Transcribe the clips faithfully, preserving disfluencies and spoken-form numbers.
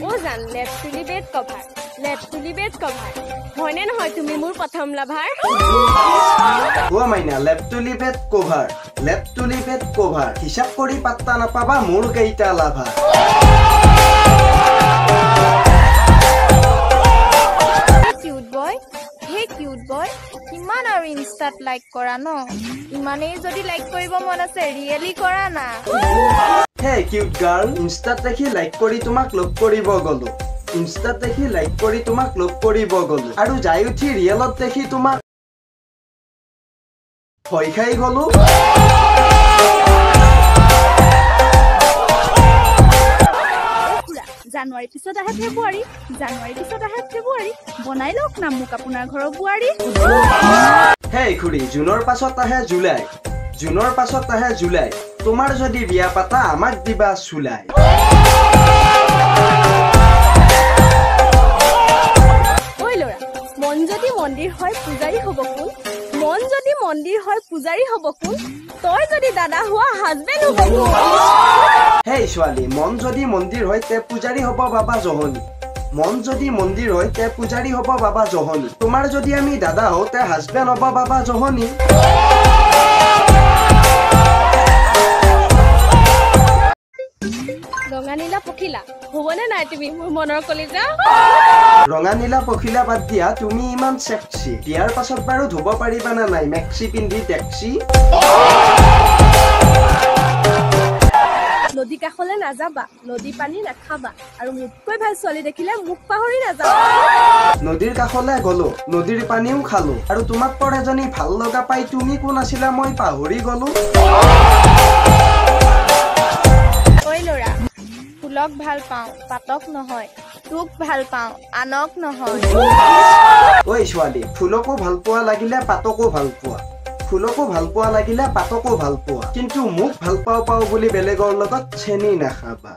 ও জান লেপটুলি bed cover লেপটুলি বেড কভাৰ হয়নে নহয় তুমি মোৰ প্ৰথম লাভাৰ ও মাইনা লেপটুলি বেড কভাৰ লেপটুলি বেড কভাৰ হিসাব কৰি পাত্তা নাপাবা মোৰ কেইটা লাভাৰ কিউট বয় হে কিউট বয় কিমান আৰু ইনষ্টাত লাইক কৰা ন ইমানেই যদি লাইক কৰিব মন আছে ৰিয়েলি কৰা না হে কিউট গাৰ্ল ইনষ্টাত দেখি লাইক কৰি তোমাক লগ কৰিব গলো ইনষ্টাত দেখি লাইক কৰি তোমাক লগ কৰিব গলো আৰু যাই উঠি ৰিয়েলত দেখি তোমাক ভয় খাই গলো জানুৱাৰী পিছত আহে ফেব্ৰুৱাৰী জানুৱাৰী পিছত আহে ফেব্ৰুৱাৰী বনাই লওক না মোক আপোনাৰ ঘৰৰ বুৱাৰী হে খুৰী জুনৰ পাছত আহে জুলাই জুনৰ পাছত আহে জুলাই তোমাৰ যদি বিয়া পাতা আমাক দিবা চুলাই ঐ ল'ৰা মন যদি মন্দিৰ হয় পূজাৰী হ'ব কোন মন যদি মন্দিৰ হয় পূজাৰী হ'ব কোন তই যদি দাদা হোৱা হাজবেণ্ড হ'ব কোন হে ছোৱালী মন যদি মন্দিৰ হয় তে পূজাৰী হ'ব বাবা জহনী মন যদি মন্দিৰ হয় তে পূজাৰী হ'ব বাবা জহনী তোমাৰ যদি আমি দাদা হওঁ তে হাজবেণ্ড হ'ব বাবা জহনী ৰঙা নীলা পখিলা হ'বনে নাই তুমি মোৰ মনৰ কলিজা ৰঙা নীলা পখিলা বাদ দিয়া তুমি ইমান সেক্সি বিয়াৰ পাছত বাৰু ধুব পাৰিবা না নাই মেক্সি পিন্ধি টেক্সি নদী কাষলে নাযাবা নদী পানী নাখাবা আৰু মোতকৈ ভাল ছোৱালী দেখিলে মুখ পাহৰি নাযাবা নদীৰ কাষলে গলো নদীৰ পানীও খালো আৰু তোমাক পৰ এজনী ভাল লগা পাই তুমি কোন আছিলা মই পাহৰি গলো ঐ ল'ৰা ফুলক ভাল পাওঁ পাতক নহয় তোক ভাল পাওঁ আনক নহয় ঐ ছোৱালী ফুলকো ভাল পোৱা লাগিলে পাতকো ভাল পোৱা ফুলকো ভাল পোৱা লাগিলে পাতকো ভাল পোৱা কিন্তু মোক ভাল পাওঁ পাওঁ বুলি বেলেগৰ লগত চেনি নাখাবা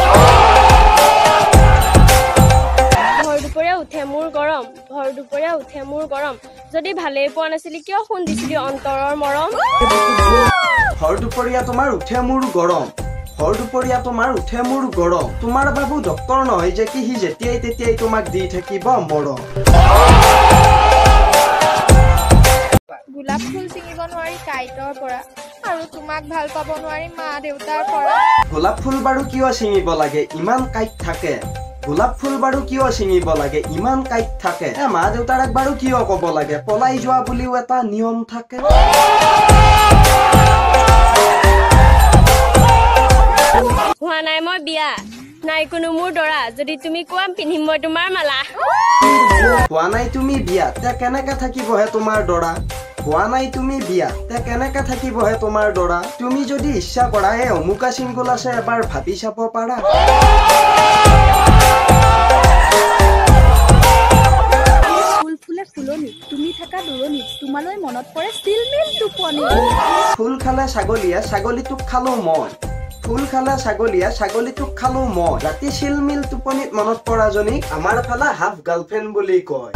ভৰ দুপৰীয়া উঠে মোৰ গৰম ভৰ দুপৰীয়া উঠে মোৰ গৰম যদি ভালেই পোৱা নাছিলি কিয় ফোন দিছিলি অন্তৰৰ মৰম ভৰ দুপৰীয়া তোমাৰ উঠে মোৰ গৰম ভৰ দুপৰীয়া তোমাৰ উঠে মোৰ গৰম তোমাৰ বাবু ডক্তৰ নহয় যে কি সি যেতিয়াই তেতিয়াই তোমাক দি থাকিব মৰম গোলাপ ফুল ছিঙিব নোৱাৰি কাইটৰ পৰা আৰু তোমাক ভাল পাব নোৱাৰি মা দেউতাৰ পৰা গোলাপ ফুল বাৰু কিয় ছিঙিব লাগে ইমান কাইট থাকে গোলাপ ফুল বাৰু কিয় ছিঙিব লাগে ইমান কাইট থাকে এ মা দেউতাক বাৰু কিয় ক'ব লাগে পলাই যোৱা বুলিও এটা নিয়ম থাকে হোৱা নাই মই বিয়া নাই কোনো মোৰ দৰা যদি তুমি কোৱা পিন্ধিম মই তোমাৰ মালা হোৱা নাই তুমি বিয়া তে কেনেকে থাকিবহে তোমাৰ দৰা হোৱা নাই তুমি বিয়া তে কেনেকে থাকিবহে তোমাৰ দৰা তুমি যদি ইচ্ছা কৰা এই অমুকা চিংগুল আছে এবাৰ ভাবি চাব পাৰা ফুল ফুলে ফুলনি তুমি থাকা দূৰণি তোমালৈ মনত পৰে চিলমিল টোপনি ফুল খালে ছাগলীয়ে ছাগলীটোক খালো মই ফুল খালে ছাগলীয়ে ছাগলীটোক খালো মই ৰাতি চিলমিল টোপনিত মনত পৰা জনীক আমাৰ ফালে হাফ গাৰ্লফ্ৰেণ্ড বুলি কয়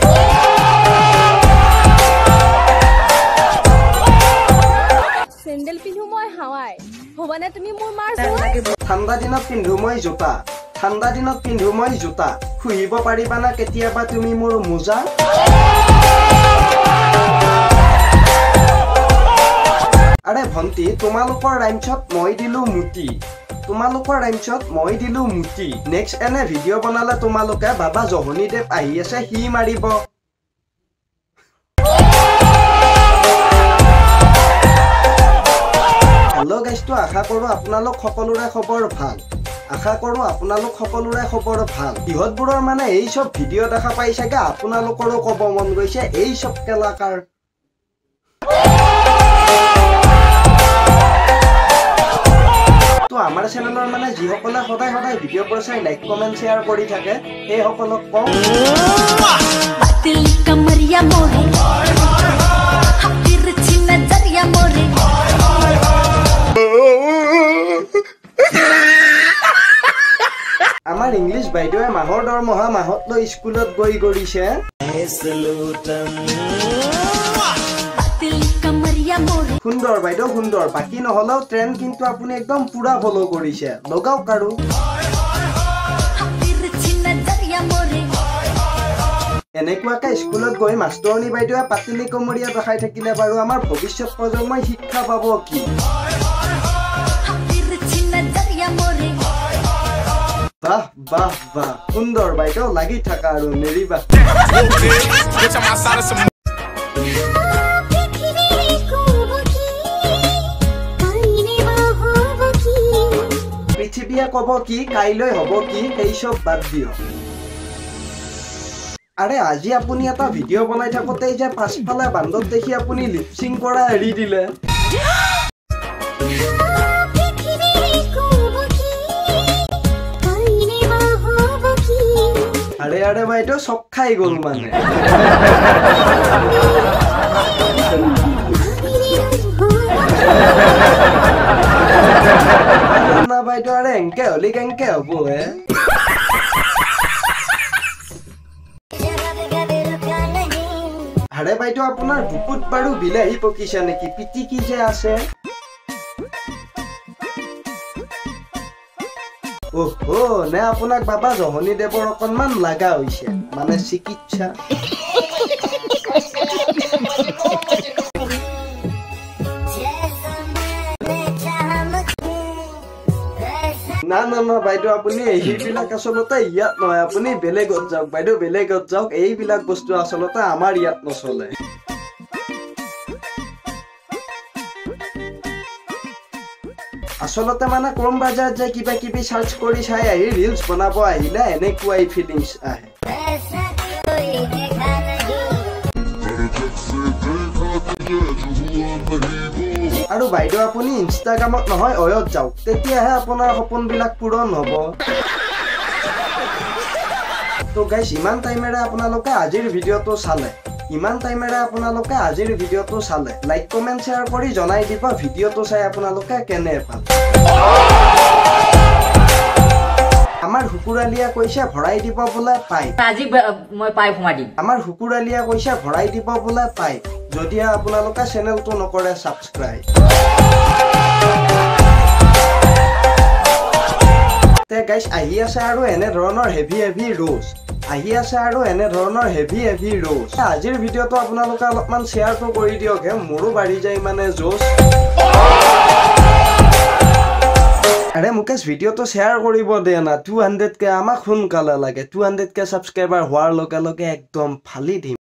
চেণ্ডেল পিন্ধো মই হাৱাই হ'বনে তুমি মোৰ মাৰ ঠাণ্ডা দিনত পিন্ধো মই জোতা ঠাণ্ডা দিনত পিন্ধো মই জোতা খুহিব পাৰিবা না কেতিয়াবা তুমি মোৰ মোজা আৰে ভন্টি তোমালোকৰ ৰাইমছত মই দিলো মুটি তোমালোকৰ ৰাইমছত মই দিলো মুটি নেক্সট এনে ভিডিঅ' বনালে তোমালোকে বাবা জহনীদেৱ আহি আছে সি মাৰিব হেল্ল' গাইজটো আশা কৰোঁ আপোনালোক সকলোৰে খবৰ ভাল আশা কৰোঁ আপোনালোক সকলোৰে খবৰ ভাল ইহঁতবোৰৰ মানে এই চব ভিডিঅ' দেখা পাই চাগে আপোনালোকৰো ক'ব মন গৈছে এই চব কেলাকাৰ তো আমাৰ চেনেলৰ মানে যিসকলে সদায় সদায় ভিডিঅ'বোৰ চাই লাইক কমেণ্ট শ্বেয়াৰ কৰি থাকে সেইসকলক কওঁ আমাৰ ইংলিছ বাইদেৱে মাহৰ দৰমহা মাহত লৈ স্কুলত গৈ কৰিছে সুন্দৰ বাইদেউ সুন্দৰ বাকী নহলেও ট্ৰেণ্ড কিন্তু আপুনি একদম পুৰা ফলো কৰিছে লগাওক আৰু এনেকুৱাকে স্কুলত গৈ মাষ্টৰণী বাইদেৱে পাতিলি কমৰীয়া দেখাই থাকিলে বাৰু আমাৰ ভৱিষ্যত প্ৰজন্মই শিক্ষা পাব কি? বাহ বাহ বাহ সুন্দৰ বাইদেউ লাগি থাকা আৰু নেৰিবা পৃথিৱীয়ে কব কি কাইলৈ হব কি সেই সব বাদ দিয়ক আৰে আজি আপুনি এটা ভিডিঅ' বনাই থাকোঁতেই যে পাছফালে বান্দত দেখি আপুনি লিপচিং কৰা এৰি দিলে আৰে আৰে বাইদেউ চক খাই গ'ল মানে না বাইদেউ আৰে এংকে হলি কেংকে হ'ব হে আৰে বাইদেউ আপোনাৰ বুকুত বাৰু বিলাহী পকিছে নেকি পিটিকি যে আছে ওহো নে আপোনাক বাবা জহনী দেৱৰ অকণমান লাগা হৈছে মানে চিকিৎসা না না না বাইদেউ আপুনি এইবিলাক আচলতে ইয়াত নহয় আপুনি বেলেগত যাওক বাইদেউ বেলেগত যাওক এইবিলাক বস্তু আচলতে আমাৰ ইয়াত নচলে আচলতে মানে কম বাজাৰত যে কিবা কিবি চাৰ্চ কৰি চাই আহি ৰিলছ বনাব আহিলে এনেকুৱাই ফিলিংছ আহে আৰু বাইদেউ আপুনি ইনষ্টাগ্ৰামত নহয় অয়ত যাওক তেতিয়াহে আপোনাৰ সপোনবিলাক পূৰণ হ'ব তো গাইছ ইমান টাইমেৰে আপোনালোকে আজিৰ ভিডিঅ'টো চালে ইমান টাইমেৰে আপোনালোকে আজিৰ ভিডিঅ'টো চালে লাইক কমেণ্ট শ্বেয়াৰ কৰি জনাই দিব ভিডিঅ'টো চাই আপোনালোকে কেনে পালে আমাৰ হুকুৰালিয়া কৈছে ভৰাই দিব বোলে পাই আজি মই পাই ফমাই দিম আমাৰ হুকুৰালিয়া কৈছে ভৰাই দিব বোলে পাই যদিহে আপোনালোকে চেনেলটো নকৰে ছাবস্ক্ৰাইব তে গাইছ আহি আছে আৰু এনে ধৰণৰ হেভি হেভি ৰোজ আহি আছে আৰু এনে ধৰণৰ হেভি হেভি ৰোজ আজিৰ ভিডিঅ'টো আপোনালোকে অলপমান শ্বেয়াৰটো কৰি দিয়ক হে মোৰো বাঢ়ি যায় মানে জোচ আৰে মুকেশ ভিডিঅ'টো শ্বেয়াৰ কৰিব দে না টু হাণ্ড্ৰেড কে আমাক সোনকালে লাগে টু হাণ্ড্ৰেড কে ছাবস্ক্ৰাইবাৰ হোৱাৰ লগে লগে একদম ফালি দিম